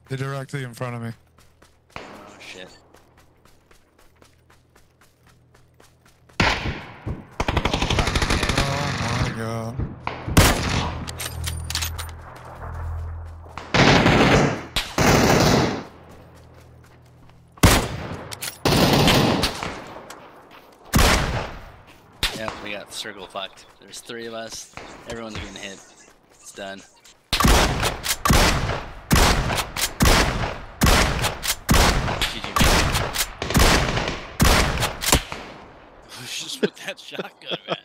They're directly in front of me. Oh shit. Oh my god. Yep, we got circle fucked. There's 3 of us. Everyone's getting hit. It's done. GG. Just with that shotgun, man.